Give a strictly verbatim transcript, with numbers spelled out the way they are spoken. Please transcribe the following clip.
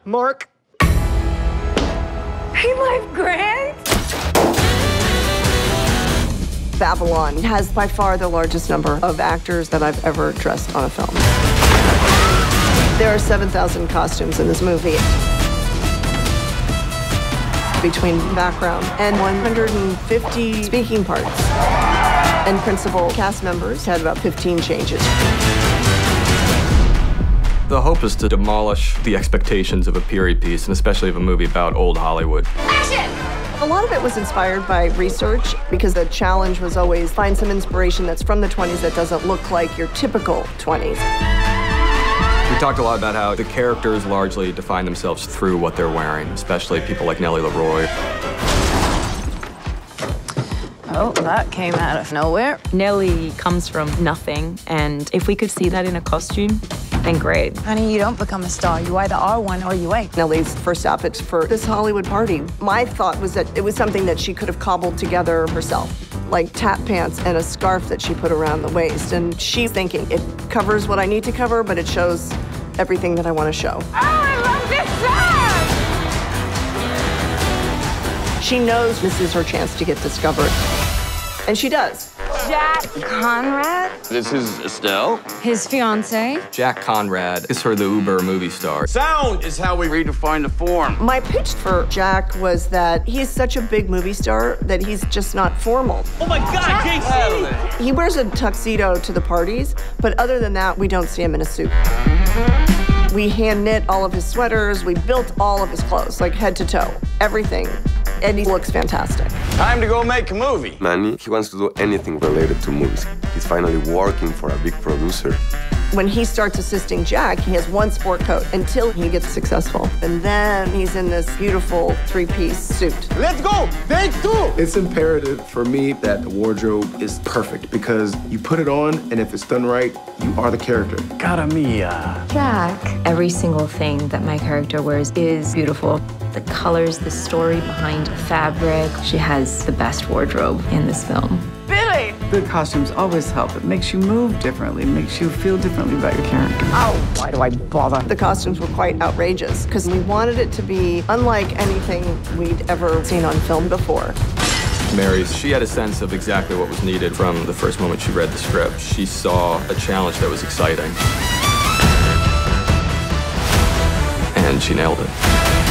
Mark. Hey, Life Grant. Babylon has by far the largest number of actors that I've ever dressed on a film. There are seven thousand costumes in this movie. Between background and one hundred fifty speaking parts. And principal cast members had about fifteen changes. The hope is to demolish the expectations of a period piece, and especially of a movie about old Hollywood. Action! A lot of it was inspired by research because the challenge was always find some inspiration that's from the twenties that doesn't look like your typical twenties. We talked a lot about how the characters largely define themselves through what they're wearing, especially people like Nellie Leroy. Oh, that came out of nowhere. Nellie comes from nothing, and if we could see that in a costume, then great. Honey, you don't become a star. You either are one or you ain't. Nellie's first outfit for this Hollywood party. My thought was that it was something that she could have cobbled together herself, like tap pants and a scarf that she put around the waist. And she's thinking, it covers what I need to cover, but it shows everything that I want to show. Oh, I love this song! She knows this is her chance to get discovered. And she does. Jack Conrad? This is Estelle. His fiance. Jack Conrad is her the uber movie star. Sound is how we redefine the form. My pitch for Jack was that he's such a big movie star that he's just not formal. Oh my God, J C! He wears a tuxedo to the parties, but other than that, we don't see him in a suit. We hand knit all of his sweaters. We built all of his clothes, like head to toe, everything. And he looks fantastic. Time to go make a movie. Manny, he wants to do anything related to movies. He's finally working for a big producer. When he starts assisting Jack, he has one sport coat until he gets successful. And then he's in this beautiful three-piece suit. Let's go! Take two! It's imperative for me that the wardrobe is perfect because you put it on, and if it's done right, you are the character. Cara mia. Jack, every single thing that my character wears is beautiful. The colors, the story behind the fabric. She has the best wardrobe in this film. Billy! Good costumes always help. It makes you move differently, makes you feel differently about your character. Oh, why do I bother? The costumes were quite outrageous because we wanted it to be unlike anything we'd ever seen on film before. Mary, she had a sense of exactly what was needed from the first moment she read the script. She saw a challenge that was exciting. And she nailed it.